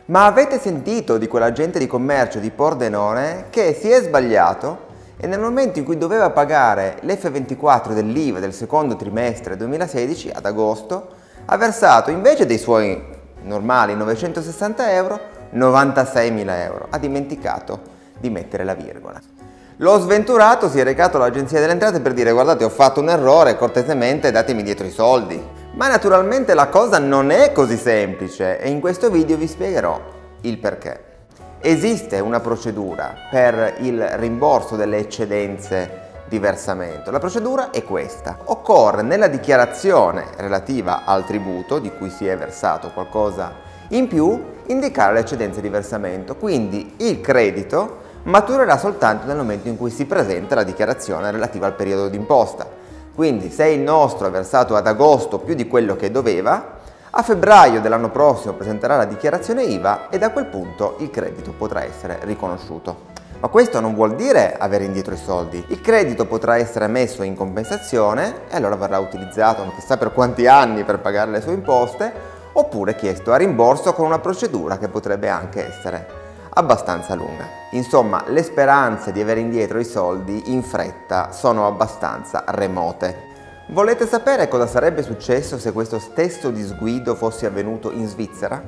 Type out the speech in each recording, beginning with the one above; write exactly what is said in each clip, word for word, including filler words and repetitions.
Ma avete sentito di quell'agente di commercio di Pordenone che si è sbagliato e nel momento in cui doveva pagare l'F ventiquattro dell'I V A del secondo trimestre duemilasedici, ad agosto, ha versato invece dei suoi normali novecentosessanta euro, novantaseimila euro. Ha dimenticato di mettere la virgola. Lo sventurato si è recato all'Agenzia delle Entrate per dire: guardate, ho fatto un errore, cortesemente datemi dietro i soldi. Ma naturalmente la cosa non è così semplice e in questo video vi spiegherò il perché. Esiste una procedura per il rimborso delle eccedenze di versamento. La procedura è questa. Occorre nella dichiarazione relativa al tributo di cui si è versato qualcosa in più indicare le eccedenze di versamento, quindi il credito maturerà soltanto nel momento in cui si presenta la dichiarazione relativa al periodo d'imposta. Quindi se il nostro ha versato ad agosto più di quello che doveva, a febbraio dell'anno prossimo presenterà la dichiarazione I V A e da quel punto il credito potrà essere riconosciuto. Ma questo non vuol dire avere indietro i soldi. Il credito potrà essere messo in compensazione e allora verrà utilizzato non chissà per quanti anni per pagare le sue imposte, oppure chiesto a rimborso con una procedura che potrebbe anche essere abbastanza lunga. Insomma, le speranze di avere indietro i soldi in fretta sono abbastanza remote. Volete sapere cosa sarebbe successo se questo stesso disguido fosse avvenuto in Svizzera?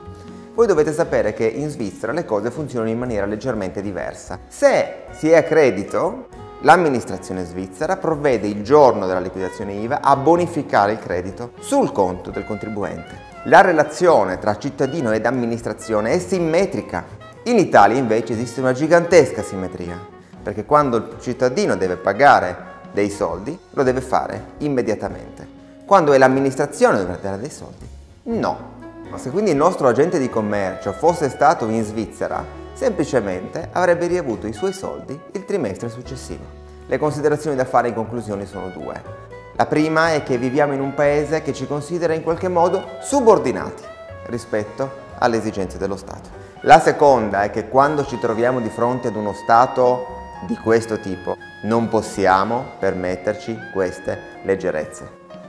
Voi dovete sapere che in Svizzera le cose funzionano in maniera leggermente diversa. Se si è a credito, l'amministrazione svizzera provvede il giorno della liquidazione I V A a bonificare il credito sul conto del contribuente. La relazione tra cittadino ed amministrazione è simmetrica. In Italia invece esiste una gigantesca simmetria, perché quando il cittadino deve pagare dei soldi lo deve fare immediatamente. Quando è l'amministrazione che deve dare dei soldi, no. Ma se quindi il nostro agente di commercio fosse stato in Svizzera, semplicemente avrebbe riavuto i suoi soldi il trimestre successivo. Le considerazioni da fare in conclusione sono due. La prima è che viviamo in un paese che ci considera in qualche modo subordinati rispetto alle esigenze dello Stato. La seconda è che quando ci troviamo di fronte ad uno Stato di questo tipo non possiamo permetterci queste leggerezze.